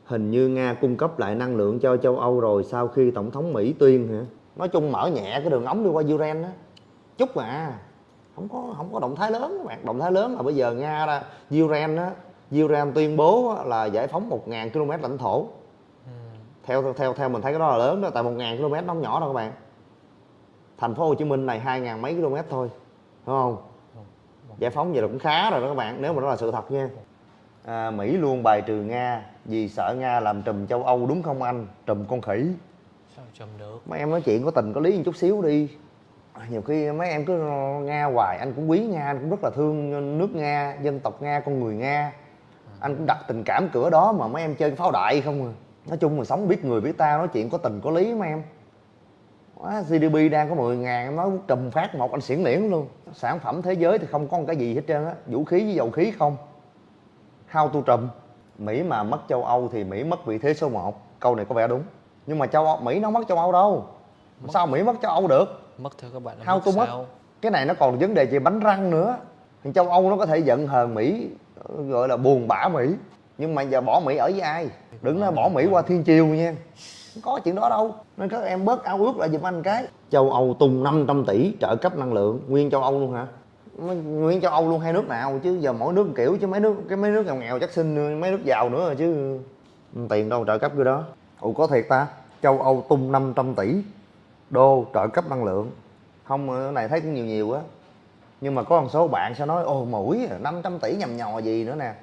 Hình như Nga cung cấp lại năng lượng cho châu Âu rồi sau khi Tổng thống Mỹ tuyên hả? Nói chung mở nhẹ cái đường ống đi qua Ukraine á. Chút mà. Không có động thái lớn các bạn. Động thái lớn là bây giờ Nga ra Ukraine á, Ukraine tuyên bố là giải phóng 1.000 km lãnh thổ. Theo mình thấy cái đó là lớn đó, tại 1.000 km nó không nhỏ đâu các bạn. Thành phố Hồ Chí Minh này 2.000 mấy km thôi, đúng không? Giải phóng vậy là cũng khá rồi đó các bạn, nếu mà đó là sự thật nha. Mỹ luôn bài trừ Nga vì sợ Nga làm trùm châu Âu đúng không anh? Trùm con khỉ. Sao trùm được? Mấy em nói chuyện có tình có lý một chút xíu đi. Nhiều khi mấy em cứ Nga hoài, anh cũng quý Nga, anh cũng rất là thương nước Nga, dân tộc Nga, con người Nga. Anh cũng đặt tình cảm cửa đó mà mấy em chơi pháo đại không à. Nói chung mình sống biết người biết ta, nói chuyện có tình có lý mấy em. GDP đang có 10.000, em nói trùm phát một anh xiển liễn luôn. Sản phẩm thế giới thì không có một cái gì hết trơn á, vũ khí với dầu khí không. How to trùm. Mỹ mà mất châu Âu thì Mỹ mất vị thế số 1. Câu này có vẻ đúng. Nhưng mà Mỹ nó không mất châu Âu đâu. Sao Mỹ mất châu Âu được? Mất theo các bạn là How to mất. Cái này nó còn vấn đề về bánh răng nữa. Thì châu Âu nó có thể giận hờn Mỹ, gọi là buồn bã Mỹ. Nhưng mà giờ bỏ Mỹ ở với ai? Đừng nói bỏ Mỹ qua thiên triều nha. Không có chuyện đó đâu. Nên các em bớt ao ước lại giùm anh cái. Châu Âu tung 500 tỷ trợ cấp năng lượng. Nguyên châu Âu luôn hả? Nguyên châu Âu luôn hay nước nào? Chứ giờ mỗi nước một kiểu chứ mấy nước nghèo nghèo chắc xin mấy nước giàu nữa rồi chứ. Tiền đâu trợ cấp cái đó. Ủa có thiệt ta? Châu Âu tung 500 tỷ đô trợ cấp năng lượng. Không, cái này thấy cũng nhiều á. Nhưng mà có một số bạn sẽ nói ồ mũi 500 tỷ nhầm nhò gì nữa nè.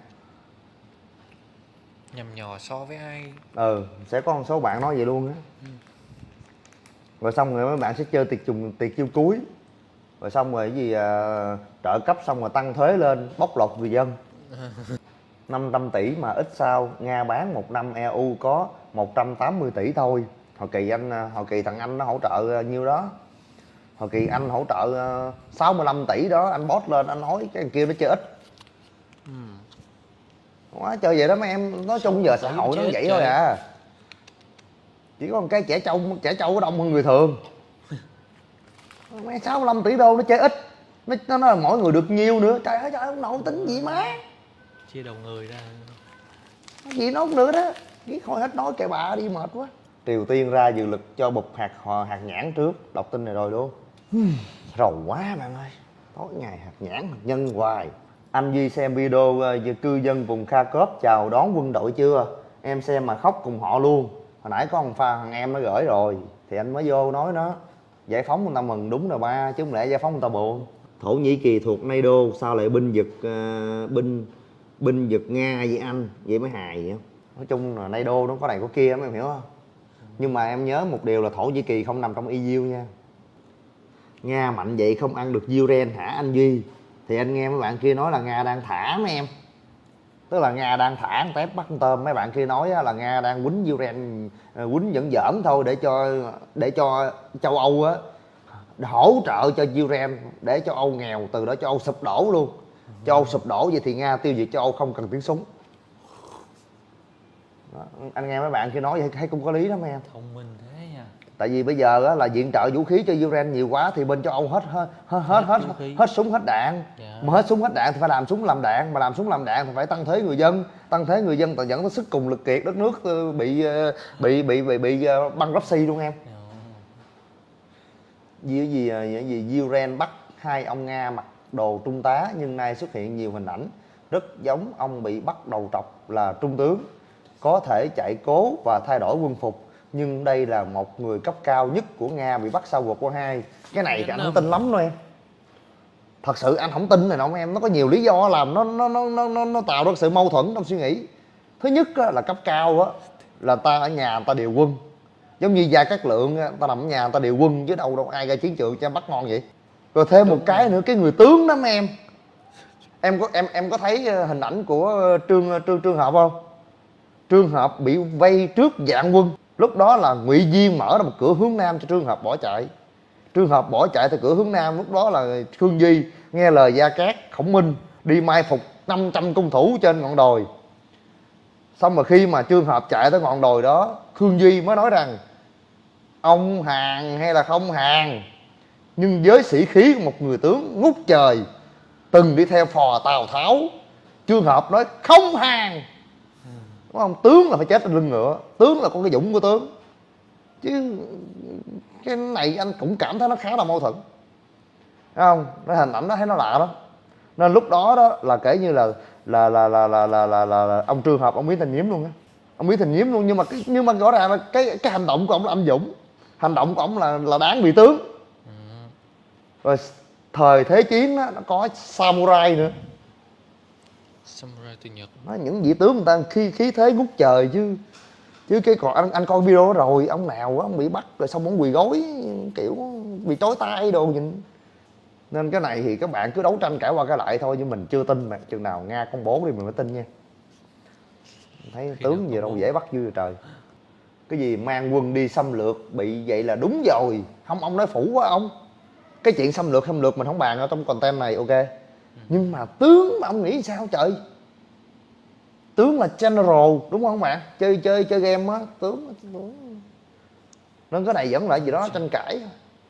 Nhầm nhò so với ai? Sẽ có một số bạn nói vậy luôn á. Rồi xong rồi mấy bạn sẽ chơi tiệc chiêu cuối. Rồi xong rồi cái gì trợ cấp xong rồi tăng thuế lên bóc lột người dân. 500 tỷ mà ít sao Nga bán một năm EU có 180 tỷ thôi. Hồi kỳ thằng Anh nó hỗ trợ nhiêu đó. Hồi kỳ Anh hỗ trợ 65 tỷ đó, anh post lên anh nói cái kia nó chơi ít. Quá chơi vậy đó mấy em, nói chung giờ xã hội nó vậy thôi à. Chỉ có một cái trẻ trâu có đông hơn người thường. Mấy 65 tỷ đô nó chơi ít. Nó nói là mỗi người được nhiêu nữa. Trời ơi ông nội tính gì má. Chia đầu người ra. Gì nó cũng nữa đó. Cái khỏi hết nói kệ bà đi mệt quá. Triều Tiên ra dự lực cho bục hạt nhãn trước. Đọc tin này rồi luôn. Rầu quá bạn ơi. Tối ngày hạt nhãn hạt nhân hoài. Anh Duy xem video cư dân vùng Kharkov chào đón quân đội chưa? Em xem mà khóc cùng họ luôn. Hồi nãy có thằng em nó gửi rồi. Thì anh mới vô nói nó giải phóng người ta mừng đúng rồi ba, chứ không lẽ giải phóng người ta buồn. Thổ Nhĩ Kỳ thuộc NATO, sao lại binh giật Nga với anh? Vậy mới hài vậy. Nói chung là NATO nó có này có kia em hiểu không? Nhưng mà em nhớ một điều là Thổ Nhĩ Kỳ không nằm trong EU nha. Nga mạnh vậy không ăn được Ukraine hả anh Duy? Thì anh nghe mấy bạn kia nói là Nga đang thả mấy em. Tức là Nga đang thả con tép bắt con tôm. Mấy bạn kia nói là Nga đang quýnh Ukraine, quýnh giỡn thôi để cho châu Âu á hỗ trợ cho Ukraine để châu Âu nghèo, từ đó châu Âu sụp đổ luôn. Châu Âu sụp đổ vậy thì Nga tiêu diệt châu Âu không cần tiếng súng. Đó, anh nghe mấy bạn kia nói vậy thấy cũng có lý lắm em. Thông minh thế nha. Tại vì bây giờ á, là viện trợ vũ khí cho Ukraine nhiều quá thì bên châu Âu hết súng hết đạn. Mà hết súng hết đạn thì phải làm súng làm đạn, mà làm súng làm đạn thì phải tăng thuế người dân thì dẫn tới sức cùng lực kiệt, đất nước bị bankruptcy luôn em. Gì Ukraine bắt hai ông Nga mặc đồ trung tá nhưng nay xuất hiện nhiều hình ảnh rất giống ông bị bắt đầu trọc là trung tướng, có thể chạy cố và thay đổi quân phục. Nhưng đây là một người cấp cao nhất của Nga bị bắt sau World War 2. Cái này thì anh không tin lắm đâu em. Thật sự anh không tin này đâu em. Nó có nhiều lý do làm nó tạo ra sự mâu thuẫn trong suy nghĩ. Thứ nhất á, là cấp cao á, là ta ở nhà ta điều quân. Giống như Gia Cát Lượng ta nằm ở nhà ta điều quân chứ đâu ai ra chiến trường cho bắt ngon vậy. Rồi thêm một cái nữa, cái người tướng đó em. Em có thấy hình ảnh của Trương Hợp không? Trương Hợp bị vây trước vạn quân. Lúc đó là Ngụy Diên mở ra một cửa hướng Nam cho Trương Hợp bỏ chạy. Trương Hợp bỏ chạy từ cửa hướng Nam. Lúc đó là Khương Duy nghe lời Gia Cát, Khổng Minh đi mai phục 500 cung thủ trên ngọn đồi. Xong mà khi mà Trương Hợp chạy tới ngọn đồi đó, Khương Duy mới nói rằng ông hàng hay là không hàng, nhưng với sĩ khí của một người tướng ngút trời từng đi theo phò Tào Tháo, Trương Hợp nói không hàng. đúng không? Tướng là phải chết trên lưng ngựa, tướng là có cái dũng của tướng, chứ cái này anh cũng cảm thấy nó khá là mâu thuẫn, thấy không? Cái hình ảnh đó thấy nó lạ đó, nên lúc đó đó là kể như là ông trường hợp ông Nguyễn Thành Nhiễm luôn á, ông Nguyễn Thành Nhiễm luôn. Nhưng mà rõ ràng là cái hành động của ông là anh dũng, hành động của ông là đáng bị tướng. Rồi thời thế chiến đó, nó có samurai nữa, Samurai từ Nhật. nó những vị tướng người ta khí thế ngút trời chứ cái còn anh coi video đó rồi, ông nào ông bị bắt rồi xong ông quỳ gối kiểu bị chói tay đồ nhìn. Nên cái này thì các bạn cứ đấu tranh cãi qua cái lại thôi, nhưng mình chưa tin mà chừng nào Nga công bố thì mình mới tin nha. Thấy tướng gì đâu dễ bắt như trời. Cái gì mang quân đi xâm lược bị vậy là đúng rồi, không ông nói phủ quá ông. Cái chuyện xâm lược mình không bàn ở trong content này, ok, nhưng mà tướng mà ông nghĩ sao trời? Tướng là general đúng không bạn? Chơi game á, tướng. Nên cái này vẫn là gì đó tranh cãi.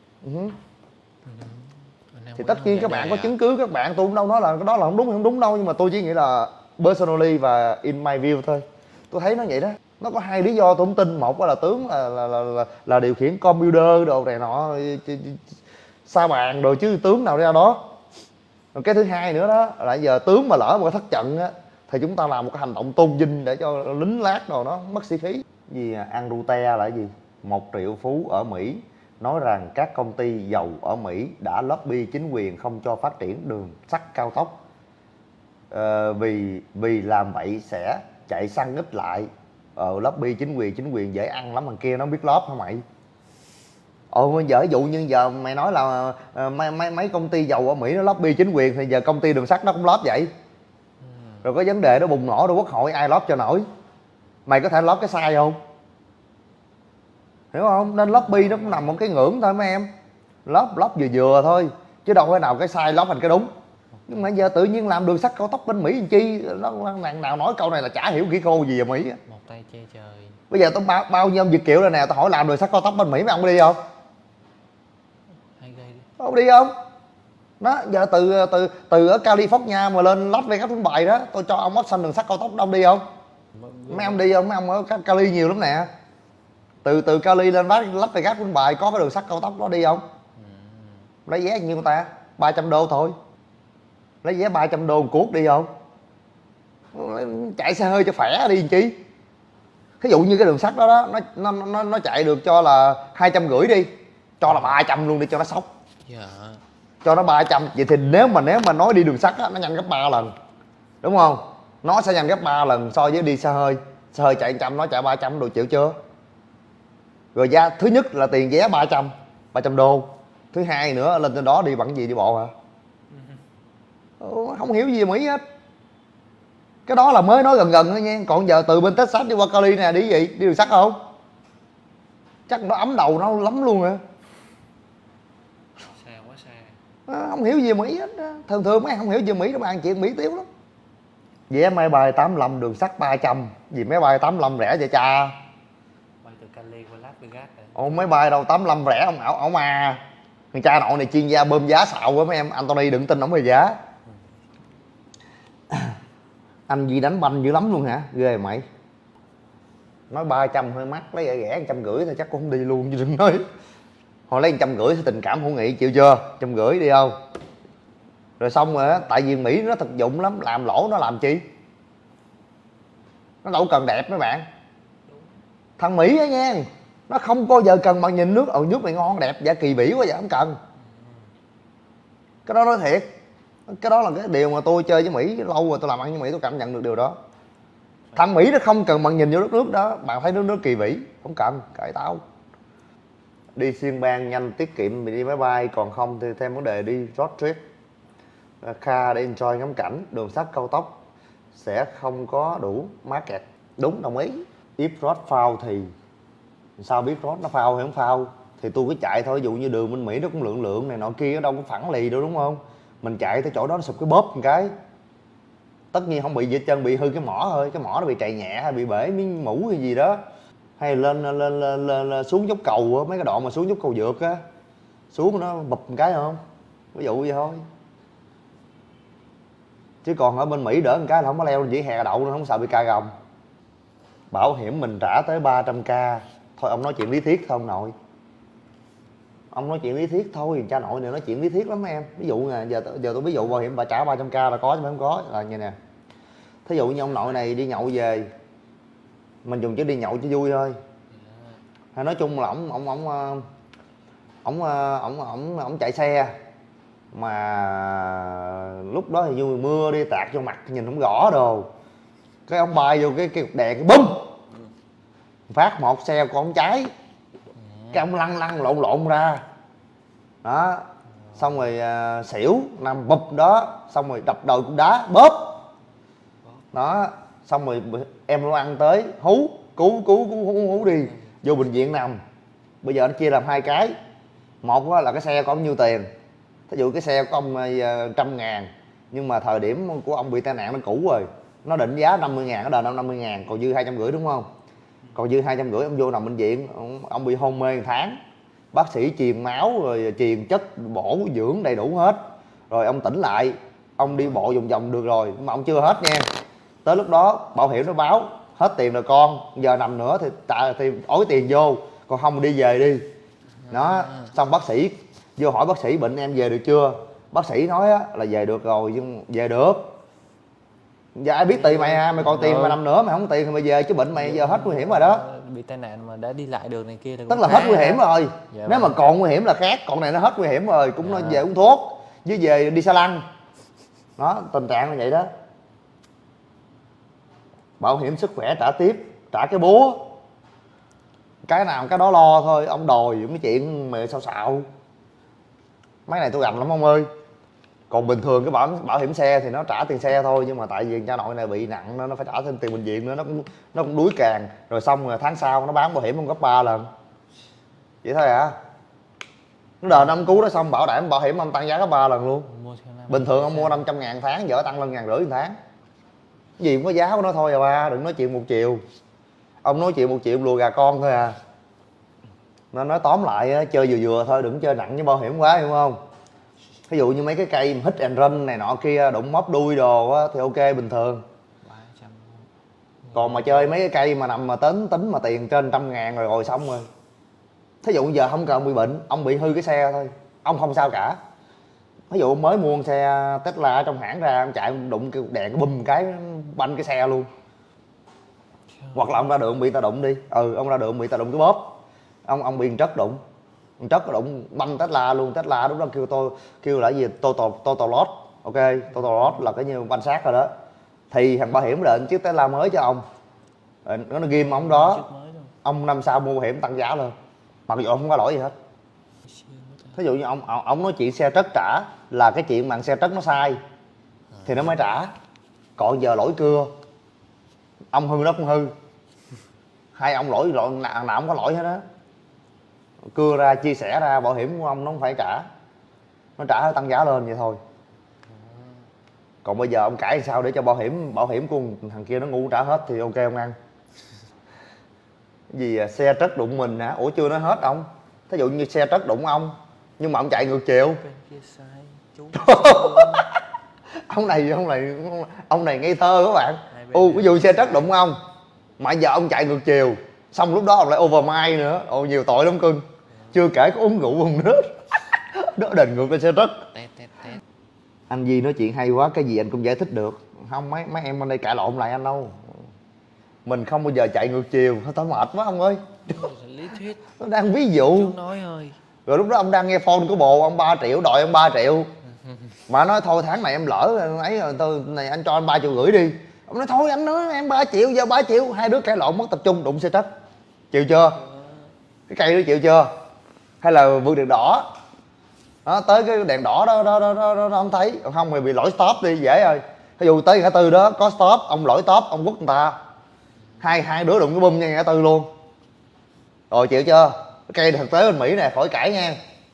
Thì tất nhiên các bạn có chứng cứ, các bạn tôi cũng đâu nói là cái đó là không đúng đâu, nhưng mà tôi chỉ nghĩ là personally và in my view thôi, tôi thấy nó vậy đó. Nó có hai lý do tôi không tin. Một là tướng là điều khiển computer đồ này nọ, sa bàn rồi chứ tướng nào ra đó. Rồi cái thứ hai nữa đó là giờ tướng mà lỡ một cái thất trận á thì chúng ta làm một cái hành động tôn vinh để cho lính lát đồ nó mất sĩ khí. Gì Andrew Tate là gì? 1 triệu phú ở Mỹ nói rằng các công ty dầu ở Mỹ đã lobby chính quyền không cho phát triển đường sắt cao tốc, vì làm vậy sẽ chạy săn ít lại. Lobby chính quyền dễ ăn lắm, thằng kia nó biết lóp hả mày? Giờ ví dụ như giờ mày nói là mấy công ty dầu ở Mỹ nó lobby chính quyền thì giờ công ty đường sắt nó cũng lóp vậy. Rồi có vấn đề nó bùng nổ rồi quốc hội ai lóp cho nổi? Mày có thể lóp cái sai không? Hiểu không? Nên lobby nó cũng nằm một cái ngưỡng thôi mấy em. Lóp vừa thôi, chứ đâu phải nào cái sai lóp thành cái đúng. Nhưng mà giờ tự nhiên làm đường sắt cao tốc bên Mỹ làm chi? Nó nào nói câu này là chả hiểu kỹ cô gì ở Mỹ. Một tay che trời. Bây giờ tôi bao nhiêu ông Việt kiều đây nè, tôi hỏi làm đường sắt cao tốc bên Mỹ mấy ông đi không? Hay gây đi. Ông đi không? Đó, giờ từ ở California mà lên Las Vegas Phú Bài đó, tôi cho ông option đường sắt cao tốc, ông đi không? Mấy ông đi không? Mấy ông ở Cali nhiều lắm nè. Từ Cali lên Las Vegas Phú Bài có cái đường sắt cao tốc đó, đi không? Lấy vé nhiêu ta? 300 đô thôi. Lấy vé 300 đô một cuốc, đi không? Chạy xe hơi cho khỏe đi làm chi? Ví dụ như cái đường sắt đó đó, nó chạy được cho là 250 đi, cho là 300 luôn đi cho nó sốc. Dạ. Cho nó 300. Vậy thì nếu mà nói đi đường sắt á, nó nhanh gấp 3 lần, đúng không? Nó sẽ nhanh gấp 3 lần so với đi xe hơi. Xe hơi chạy 100, nó chạy 300, đồ chịu chưa? Rồi giá thứ nhất là tiền vé 300 đô. Thứ hai nữa lên trên đó đi bằng gì, đi bộ hả? Không hiểu gì Mỹ hết. Cái đó là mới nói gần thôi nha. Còn giờ từ bên Texas đi qua Cali nè, đi gì? Đi đường sắt không? Chắc nó ấm đầu nó lắm luôn hả? Xa quá xa. Không hiểu gì Mỹ hết. Thường mấy không hiểu gì Mỹ nó bàn chuyện Mỹ tiếu lắm. Vé máy bay 85 đường sắt 300. Vì máy bay 85 rẻ vậy cha? Bay từ Cali qua Las Vegas rồi. Ồ, máy bay đâu 85 rẻ ông à. Thằng cha nội này chuyên gia bơm giá xạo quá mấy em. Anthony đừng tin ổng về giá. Anh Duy đánh banh dữ lắm luôn hả? Ghê mày. Nói 300 hơi mắc, lấy rẻ 150 thôi chắc cũng không đi luôn chứ đừng nói. Hồi lấy 150 thì tình cảm hữu nghị, chịu chưa? 150 đi không? Rồi xong rồi á, tại vì Mỹ nó thực dụng lắm, làm lỗ nó làm chi? Nó đâu cần đẹp mấy bạn. Thằng Mỹ á nha, nó không bao giờ cần mà nhìn nước, nước này ngon đẹp, dạ kỳ vĩ quá vậy, không cần. Cái đó nói thiệt. Cái đó là cái điều mà tôi chơi với Mỹ lâu rồi, tôi làm ăn với Mỹ tôi cảm nhận được điều đó. Thằng Mỹ nó không cần bạn nhìn vô đất nước đó, bạn thấy nước kỳ vĩ, không cần, kệ tao. Đi xuyên bang nhanh tiết kiệm mình đi máy bay, còn không thì thêm vấn đề đi road trip car để enjoy ngắm cảnh. Đường sắt cao tốc sẽ không có đủ market. Đúng, đồng ý. If road foul thì sao biết road nó foul hay không foul? Thì tôi cứ chạy thôi. Ví dụ như đường bên Mỹ nó cũng lượng này nọ kia, nó đâu có phẳng lì đâu, đúng không? Mình chạy tới chỗ đó nó sụp cái bóp một cái, tất nhiên không bị gì hết trơn, bị hư cái mỏ thôi. Cái mỏ nó bị trầy nhẹ hay bị bể miếng mũ hay gì đó, hay lên xuống dốc cầu á, mấy cái đoạn mà xuống dốc cầu vượt á, xuống nó bụp một cái không, ví dụ vậy thôi. Chứ còn ở bên Mỹ đỡ một cái là không có leo lên vỉa hè đậu nữa, không sợ bị ca gồng. bảo hiểm mình trả tới 300k. Thôi ông nói chuyện lý thuyết thôi ông nội. Ông nói chuyện lý thuyết thôi, cha nội này nói chuyện lý thuyết lắm em. Ví dụ nè, giờ tôi ví dụ bảo hiểm bà trả 300k là có chứ không có là như nè. Thí dụ như ông nội này đi nhậu về, mình dùng chứ đi nhậu cho vui thôi. Hay nói chung là ổng chạy xe mà lúc đó thì vui mưa đi tạt vô mặt nhìn không rõ đồ, cái ông bay vô cái cục đèn cái bum phát một xe của ông cháy, cái ông lăn lộn lộn ra đó, xong rồi xỉu nằm bụp đó, xong rồi đập đầu cục đá bóp đó, xong rồi em nó ăn tới hú cứu đi vô bệnh viện nằm. Bây giờ nó chia làm hai cái, một là cái xe có bao nhiêu tiền, thí dụ cái xe của ông 100.000 nhưng mà thời điểm của ông bị tai nạn nó cũ rồi, nó định giá 50.000, nó đền ông 50.000, còn dư 250 đúng không? Còn dư 250 ông vô nằm bệnh viện, ông bị hôn mê 1 tháng, bác sĩ truyền máu rồi truyền chất bổ dưỡng đầy đủ hết, rồi ông tỉnh lại, ông đi bộ vòng vòng được rồi, mà ông chưa hết nha. Tới lúc đó bảo hiểm nó báo hết tiền rồi con, giờ nằm nữa thì ối tiền vô, còn không đi về đi đó. Xong bác sĩ vô hỏi bác sĩ bệnh em về được chưa, bác sĩ nói là về được rồi, nhưng về được. Giờ ai biết tiền mày mày còn tiền mà nằm nữa, mày không có tiền thì mày về chứ bệnh mày giờ hết nguy hiểm rồi đó. Bị tai nạn mà đã đi lại được này kia thì Tức là hết nguy hiểm rồi. Dạ, nếu mà còn nguy hiểm là khác, còn này nó hết nguy hiểm rồi cũng nó về uống thuốc với về đi xa lăng đó, tình trạng là vậy đó. Bảo hiểm sức khỏe trả tiếp, trả cái búa, cái nào cái đó lo thôi. Ông đòi mấy chuyện mà sao mấy này tôi gành lắm ông ơi. Còn bình thường cái bảo hiểm xe thì nó trả tiền xe thôi, nhưng mà tại vì cha nội này bị nặng nó phải trả thêm tiền bệnh viện nữa, nó cũng đuối càng. Rồi xong rồi tháng sau nó bán bảo hiểm ông gấp 3 lần vậy thôi à. Nó đền ông cứu đó xong bảo đảm bảo hiểm ông tăng giá gấp 3 lần luôn. Bình thường ông mua 500.000 tháng, giờ tăng lên 1.500 tháng. Cái gì cũng có giá của nó thôi à ba, đừng nói chuyện một chiều. Ông nói chuyện một chiều lùa gà con thôi à. Nên nói tóm lại chơi vừa thôi, đừng chơi nặng với bảo hiểm quá, hiểu không? Ví dụ như mấy cái cây hit and run này nọ kia, đụng móc đuôi đồ á thì ok bình thường. Còn mà chơi mấy cái cây mà nằm mà tính mà tiền trên 100.000 rồi xong rồi. Thí dụ giờ không cần ông bị bệnh, ông bị hư cái xe thôi, ông không sao cả. Ví dụ mới mua xe Tesla ở trong hãng ra, ông chạy đụng cái đèn cái bùm cái banh cái xe luôn. Hoặc là ông ra đường bị ta đụng đi, ông ra đường bị ta đụng cái bóp, ông bị trất đụng, đụng banh Tesla luôn. Tesla lúc đó kêu là gì, total loss. Ok, total loss là cái như banh xác rồi đó. Thì thằng bảo hiểm định chiếc Tesla mới cho ông, nó ghim ông đó, ông năm sau mua bảo hiểm tăng giá lên, mặc dù ông không có lỗi gì hết. Ví dụ như ông nói chuyện xe trất trả là cái chuyện mà xe trất nó sai thì nó mới trả. Còn giờ lỗi cưa, ông hư nó cũng hư, hai ông lỗi nào không có lỗi hết đó. Cưa ra chia sẻ ra, bảo hiểm của ông nó không phải trả, nó trả tăng giá lên vậy thôi. Còn bây giờ ông cãi sao để cho bảo hiểm của thằng kia nó ngu trả hết thì ok ông ăn. Gì xe trất đụng mình hả? Ủa chưa nói hết ông. Thí dụ như xe trất đụng ông nhưng mà ông chạy ngược chiều. ông này ngây thơ các bạn. Ví dụ xe trất đụng ông mà giờ ông chạy ngược chiều, xong lúc đó ông lại overmile nữa, nhiều tội lắm cưng. Chưa kể có uống rượu uống nước đó đền ngược lên xe trất. Anh Di nói chuyện hay quá, cái gì anh cũng giải thích được. Không mấy em bên đây cãi lộn lại anh đâu. Mình không bao giờ chạy ngược chiều, tao mệt quá ông ơi. Lý thuyết. Nó đang ví dụ. Nói thôi. Rồi lúc đó ông đang nghe phone của bồ ông 3 triệu, đòi ông 3 triệu. Mà nói thôi tháng này em lỡ ấy rồi, tôi này anh cho anh 3,5 triệu đi. Ông nói thôi anh nói em 3 triệu, giờ 3 triệu. Hai đứa cãi lộn mất tập trung, đụng xe trất. Chịu chưa? Cái cây đó chịu chưa? Hay là vượt đèn đỏ đó, tới cái đèn đỏ đó ông thấy không thì bị lỗi stop đi dễ rồi. Ví dụ tới ngã tư đó có stop, ông lỗi stop, ông quất người ta, hai đứa đụng cái bum nha ngã tư luôn. Rồi chịu chưa? Cái cây thực tế bên Mỹ nè, khỏi cãi nha.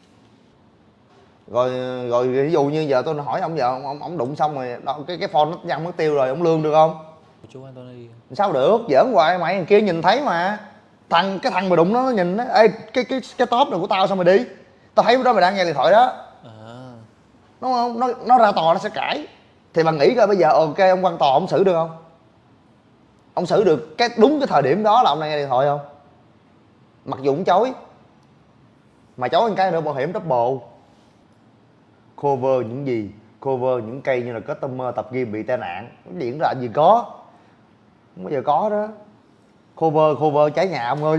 Rồi ví dụ như giờ tôi hỏi ông, giờ ông đụng xong rồi đó, cái phone nó văng mất tiêu rồi, ông lương được không? Chú Anthony. Sao được, giỡn hoài mày, thằng kia nhìn thấy mà. Cái thằng mà đụng nó nhìn nó, ê cái top này của tao sao mày đi? Tao thấy đó mày đang nghe điện thoại đó. Đúng không? Nó ra tòa nó sẽ cãi. Thì bạn nghĩ coi bây giờ ok ông quan tòa ông xử được không? Ông xử được cái đúng cái thời điểm đó là ông đang nghe điện thoại không? Mặc dù cũng chối, mà chối một cái nữa bảo hiểm double. Cover những gì? Cover những cây như là customer tập gym bị tai nạn, điện ra gì có, không bao giờ có đó. Cover cháy nhà ông ơi.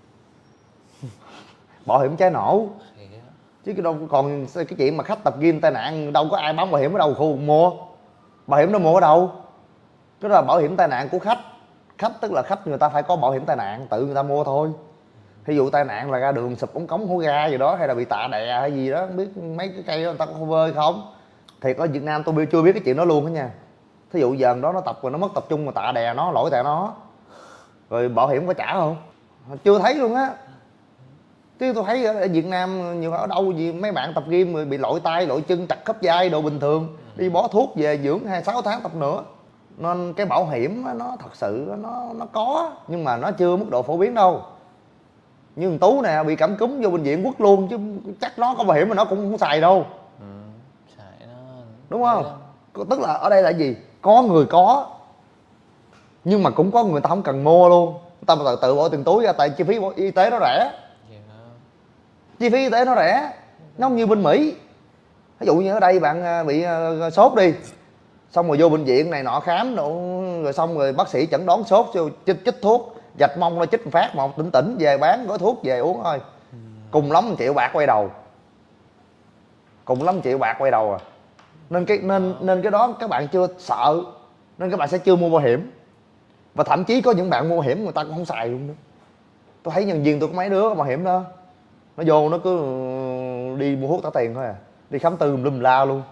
Bảo hiểm cháy nổ. Chứ cái đâu còn cái chuyện mà khách tập gym tai nạn đâu có ai bán bảo hiểm ở đâu khu mua. Bảo hiểm nó mua ở đâu? Đó là bảo hiểm tai nạn của khách. Khách tức là khách người ta phải có bảo hiểm tai nạn, tự người ta mua thôi. Thí dụ tai nạn là ra đường sụp ống cống hố ga gì đó, hay là bị tạ đè hay gì đó, không biết mấy cái cây đó người ta có cover hay không. Thiệt ở Việt Nam tôi chưa biết cái chuyện đó luôn đó nha. Thí dụ giờ đó nó tập rồi nó mất tập trung mà tạ đè nó, lỗi tại nó, rồi bảo hiểm có trả không? Chưa thấy luôn á. Chứ tôi thấy ở Việt Nam nhiều ở đâu gì mấy bạn tập gym rồi bị lỗi tay lỗi chân trật khớp vai đồ bình thường, đi bó thuốc về dưỡng 26 tháng tập nữa. Nên cái bảo hiểm nó thật sự nó có, nhưng mà nó chưa mức độ phổ biến đâu. Như thằng Tú nè bị cảm cúm vô bệnh viện quất luôn, chứ chắc nó có bảo hiểm mà nó cũng không xài đâu. Xài nó Đúng không? Tức là ở đây là gì? Có người có, nhưng mà cũng có người ta không cần mua luôn, người ta tự bỏ tiền túi ra, tại chi phí y tế nó rẻ. Chi phí y tế nó rẻ, nó không như bên Mỹ. Ví dụ như ở đây bạn bị sốt đi, xong rồi vô bệnh viện này nọ khám rồi xong rồi bác sĩ chẩn đoán sốt, chích thuốc, dạch mông nó chích phát một tỉnh về bán gói thuốc về uống thôi. Cùng lắm 1 triệu bạc quay đầu, cùng lắm 1 triệu bạc quay đầu à. Nên cái đó các bạn chưa sợ, nên các bạn sẽ chưa mua bảo hiểm. Và thậm chí có những bạn mua bảo hiểm người ta cũng không xài luôn nữa. Tôi thấy nhân viên tôi có mấy đứa có bảo hiểm đó, nó vô nó cứ đi mua thuốc trả tiền thôi à, đi khám tư lum la luôn.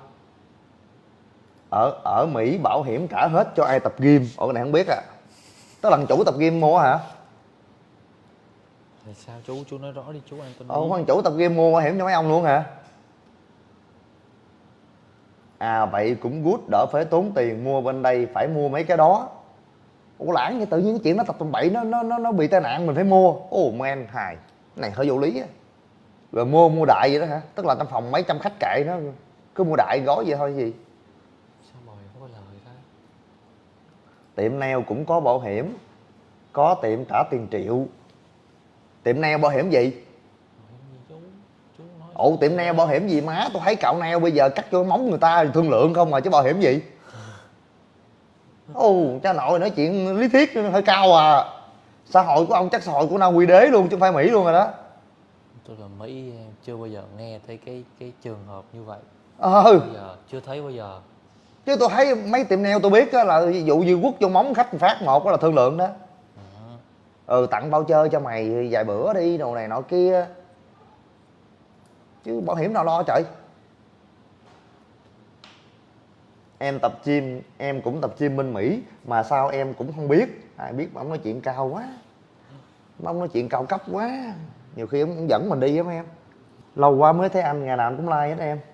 Ở Mỹ bảo hiểm trả hết cho ai tập gym. Ủa cái này không biết à? Tức là thằng chủ tập gym mua hả? Thì sao chú nói rõ đi chú Anthony. Thằng chủ tập gym mua bảo hiểm cho mấy ông luôn hả? À vậy cũng good, đỡ phải tốn tiền mua bên đây phải mua mấy cái đó. Ủa lãng vậy, tự nhiên cái chuyện nó tập tầm bậy nó bị tai nạn mình phải mua. Man hài, cái này hơi vô lý á. Rồi mua đại vậy đó hả? Tức là trong phòng mấy trăm khách kệ nó cứ mua đại gói vậy thôi gì. Sao bồi có lời ta? Tiệm nail cũng có bảo hiểm, có tiệm trả tiền triệu. Tiệm nail bảo hiểm gì? Chú nói. Ủa tiệm nail bảo hiểm gì má? Tôi thấy cạo nail bây giờ cắt cho móng người ta thương lượng không mà chứ bảo hiểm gì? Cha nội nói chuyện lý thuyết hơi cao à. Xã hội của ông chắc xã hội của Na Quy Đế luôn chứ không phải Mỹ luôn rồi đó. Tôi là Mỹ chưa bao giờ nghe thấy cái trường hợp như vậy. Bao giờ chưa thấy bao giờ. Chứ tôi thấy mấy tiệm nail tôi biết á là ví dụ như quất vô móng khách phát một đó là thương lượng đó. Tặng voucher cho mày vài bữa đi đồ này nọ kia. Chứ bảo hiểm nào lo trời. Em tập gym, em cũng tập gym bên Mỹ mà sao em cũng không biết. Ai biết mà ông nói chuyện cao quá, ông nói chuyện cao cấp quá, nhiều khi ông dẫn mình đi lắm em. Lâu quá mới thấy anh, ngày nào anh cũng like hết em.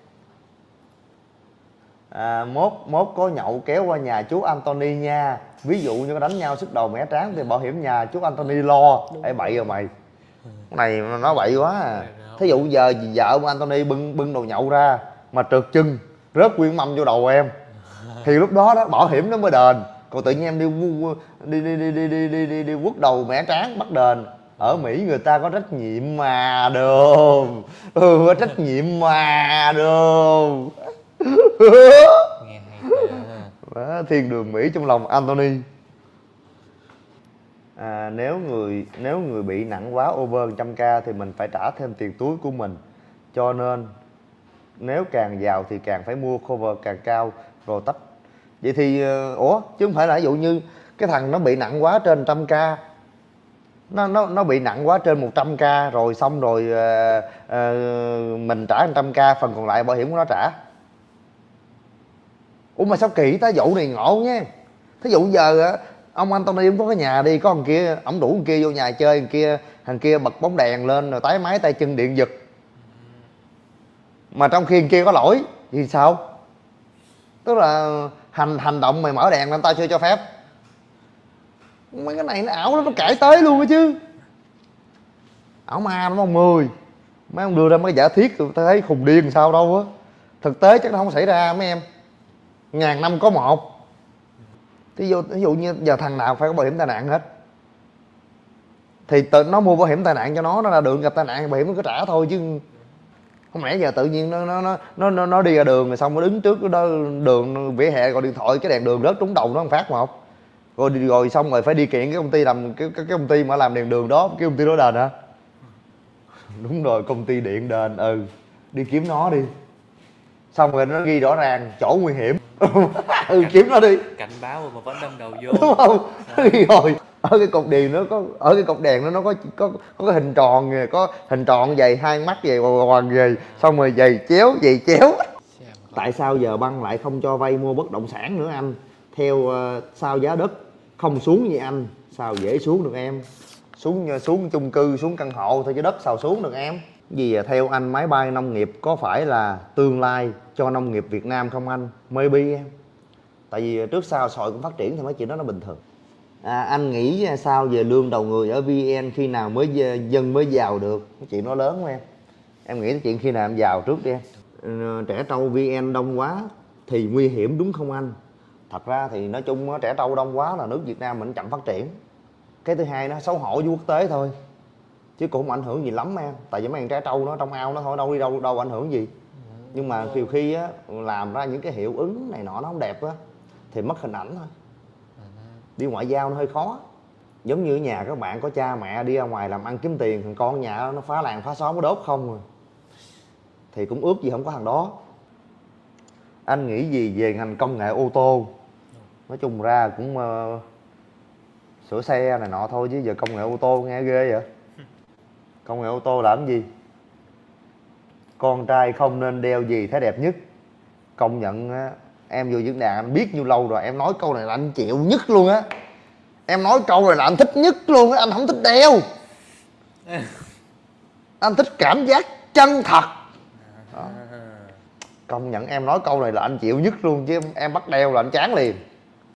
Mốt có nhậu kéo qua nhà chú Anthony nha. Ví dụ như có đánh nhau sức đầu mẻ tráng thì bảo hiểm nhà chú Anthony lo. Ê bậy rồi mày, cái này nói bậy quá à. Thí dụ giờ vợ ông Anthony bưng đồ nhậu ra mà trượt chân rớt nguyên mâm vô đầu em thì lúc đó bảo hiểm nó mới đền. Còn tự nhiên em đi quất đầu mẻ tráng bắt đền. Ở Mỹ người ta có trách nhiệm mà đồn. Có trách nhiệm mà đồn. Nghe hay. Thiên đường Mỹ trong lòng Anthony. Nếu người bị nặng quá over 100k thì mình phải trả thêm tiền túi của mình. Cho nên nếu càng giàu thì càng phải mua cover càng cao rồi tách. Vậy thì chứ không phải là ví dụ như cái thằng nó bị nặng quá trên 100k, nó bị nặng quá trên 100k rồi xong rồi mình trả 100k, phần còn lại bảo hiểm của nó trả. Mà sao kỳ ta, vụ này ngộ nha. Thí dụ giờ ông Anthony cũng có cái nhà đi, có thằng kia ổng đủ thằng kia vô nhà chơi, thằng kia bật bóng đèn lên rồi tái máy tay chân điện giật, mà trong khi thằng kia có lỗi thì sao? Tức là hành động mày mở đèn lên tao chưa cho phép. Mấy cái này nó ảo lắm, nó cãi tới luôn á chứ. Ảo ma lắm ông ơi. Mấy ông đưa ra mấy giả thiết tôi thấy khùng điên sao đâu á. Thực tế chắc nó không xảy ra mấy em. Ngàn năm có một. Ví dụ như giờ thằng nào phải có bảo hiểm tai nạn hết, thì nó mua bảo hiểm tai nạn cho nó ra đường gặp tai nạn bảo hiểm nó có trả thôi chứ. Không lẽ giờ tự nhiên nó đi ra đường rồi xong nó đứng trước đó, đường vỉa hè gọi điện thoại cái đèn đường rớt trúng đầu nó một phát một, rồi xong rồi phải đi kiện cái công ty làm cái công ty mà làm đèn đường đó, cái công ty đó đền hả? Đúng rồi, công ty điện đền. Đi kiếm nó đi, xong rồi nó ghi rõ ràng chỗ nguy hiểm. Kiếm nó đi, cảnh báo mà vẫn đâm đầu vô, đúng không? Rồi ở cái cột đèn nó có cái hình tròn kìa, có hình tròn dày 2 mắt dày hoàng dày, xong rồi dày chéo. Tại sao giờ băng lại không cho vay mua bất động sản nữa anh? Theo sao giá đất không xuống như anh, sao dễ xuống được em? Xuống chung cư, xuống căn hộ thôi chứ đất sao xuống được em? Vì theo anh máy bay nông nghiệp có phải là tương lai cho nông nghiệp Việt Nam không anh? Maybe em. Tại vì trước sau xã hội cũng phát triển thì mấy chuyện đó nó bình thường. Anh nghĩ sao về lương đầu người ở VN, khi nào dân mới giàu được? Cái chuyện đó lớn quá em. Em nghĩ cái chuyện khi nào em giàu trước đi em. Trẻ trâu VN đông quá thì nguy hiểm đúng không anh? Thật ra thì nói chung trẻ trâu đông quá là nước Việt Nam mình chậm phát triển. Cái thứ hai nó xấu hổ với quốc tế thôi, chứ cũng không ảnh hưởng gì lắm em. Tại vì mấy con trẻ trâu nó trong ao nó thôi, đâu đi đâu ảnh hưởng gì. Nhưng mà nhiều khi á làm ra những cái hiệu ứng này nọ nó không đẹp á thì mất hình ảnh thôi. Đi ngoại giao nó hơi khó. Giống như ở nhà các bạn có cha mẹ đi ra ngoài làm ăn kiếm tiền, thằng con nhà nó phá làng phá xóm nó đốt không rồi, thì cũng ước gì không có thằng đó. Anh nghĩ gì về ngành công nghệ ô tô? Nói chung ra cũng sửa xe này nọ thôi, chứ giờ công nghệ ô tô nghe ghê vậy. Công nghệ ô tô làm cái gì? Con trai không nên đeo gì thấy đẹp nhất? Công nhận á, em vô diễn đàn anh biết nhiêu lâu rồi, em nói câu này là anh chịu nhất luôn á. Em nói câu này là anh thích nhất luôn á, anh không thích đeo. Anh thích cảm giác chân thật đó. Công nhận em nói câu này là anh chịu nhất luôn, chứ em bắt đeo là anh chán liền.